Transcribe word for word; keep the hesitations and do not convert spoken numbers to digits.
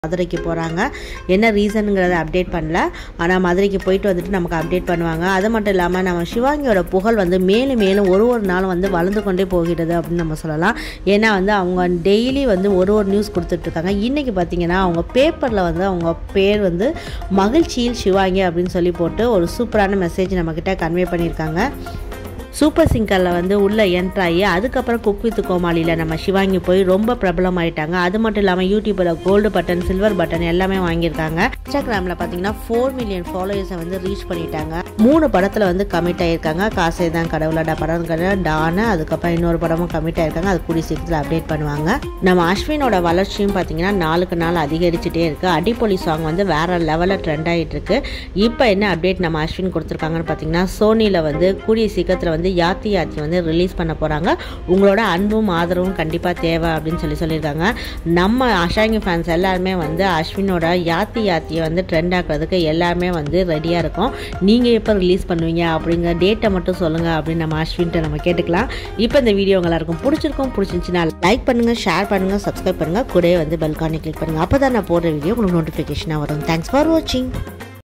மதுரைக்கு போகிறாங்க. என்ன ரீசனுங்கிறத அப்டேட் பண்ணல. ஆனால் மதுரைக்கு போயிட்டு வந்துட்டு நமக்கு அப்டேட் பண்ணுவாங்க. அது மட்டும் இல்லாமல் நம்ம சிவாங்கியோட புகழ் வந்து மேலும் மேலும் ஒரு ஒரு நாளும் வந்து வளர்ந்து கொண்டே போகிறது அப்படின்னு நம்ம சொல்லலாம். ஏன்னா வந்து அவங்க டெய்லி வந்து ஒரு ஒரு நியூஸ் கொடுத்துட்ருக்காங்க. இன்றைக்கி பார்த்திங்கன்னா அவங்க பேப்பரில் வந்து அவங்க பேர் வந்து மகிழ்ச்சியில் சிவாங்கி அப்படின்னு சொல்லி போட்டு ஒரு சூப்பரான மெசேஜ் நம்மக்கிட்ட கன்வே பண்ணியிருக்காங்க. சூப்பர் சிங்கரில் வந்து உள்ளே என்ட்ராகி அதுக்கப்புறம் குக் வித் கோமாளியில் நம்ம சிவாங்கி போய் ரொம்ப பிரபலம் ஆகிட்டாங்க. அது மட்டும் இல்லாமல் யூடியூப்பில் கோல்டு பட்டன் சில்வர் பட்டன் எல்லாமே வாங்கியிருக்காங்க. இன்ஸ்டாகிராமில் பார்த்தீங்கன்னா ஃபோர் மில்லியன் ஃபாலோவர்ஸை வந்து ரீச் பண்ணிட்டாங்க. மூணு படத்தில் வந்து கமிட் ஆகியிருக்காங்க. காசே தான் கடவுளோட படம் டானு, அதுக்கப்புறம் இன்னொரு படமும் கமிட் ஆகியிருக்காங்க. அது கூடிய சீக்கிரத்தில் அப்டேட் பண்ணுவாங்க. நம்ம அஸ்வினோட வளர்ச்சியும் பார்த்தீங்கன்னா நாளுக்கு நாள் அதிகரிச்சுட்டே இருக்குது. அடிப்பொலி சாங் வந்து வேறு லெவலில் ட்ரெண்ட் ஆகிட்டு இருக்கு. இப்போ என்ன அப்டேட் நம்ம அஸ்வின் கொடுத்துருக்காங்கன்னு பார்த்தீங்கன்னா சோனியில் வந்து கூடிய சீக்கிரத்தில் வந்து யாத்தி யாத்தி வந்து ரிலீஸ் பண்ண போகிறாங்க. உங்களோட அன்பும் ஆதரவும் கண்டிப்பாக தேவை அப்படின்னு சொல்லி சொல்லியிருக்காங்க. நம்ம அஷாங்கி ஃபேன்ஸ் எல்லாருமே வந்து அஸ்வினோட யாத்தி யாத்தியை வந்து ட்ரெண்ட் ஆக்குறதுக்கு எல்லாருமே வந்து ரெடியாக இருக்கும். நீங்கள் எப்போ ரிலீஸ் பண்ணுவீங்க அப்படிங்கிற டேட்டை மட்டும் சொல்லுங்கள் அப்படின்னு நம்ம அஸ்வின்ட்ட நம்ம கேட்டுக்கலாம். இப்போ இந்த வீடியோ எல்லாருக்கும் பிடிச்சிருக்கும். பிடிச்சிருந்துச்சுன்னா லைக் பண்ணுங்கள், ஷேர் பண்ணுங்கள், சப்ஸ்கிரைப் பண்ணுங்கள். கூட வந்து பெல் கார்னை கிளிக் பண்ணுங்கள். அப்போ தான் நான் போடுற வீடியோ உங்களுக்கு நோட்டிஃபிகேஷனாக வரும். தேங்க்ஸ் ஃபார் வாட்சிங்.